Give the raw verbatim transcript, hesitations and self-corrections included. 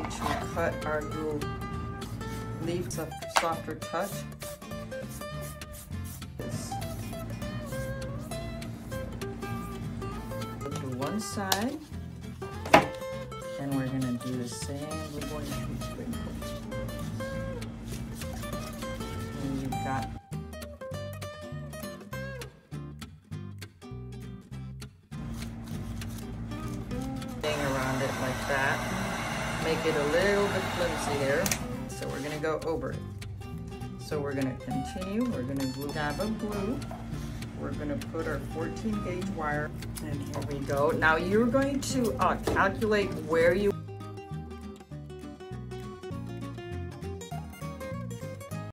to cut our little leaves of softer touch. To one side, and we're gonna do the same. We're going to sprinkle. And you've got around it like that. Make it a little bit flimsy there. So we're gonna go over it. So we're gonna continue. We're gonna glue dab of glue. We're gonna put our fourteen gauge wire, and here we go. Now you're going to uh, calculate where you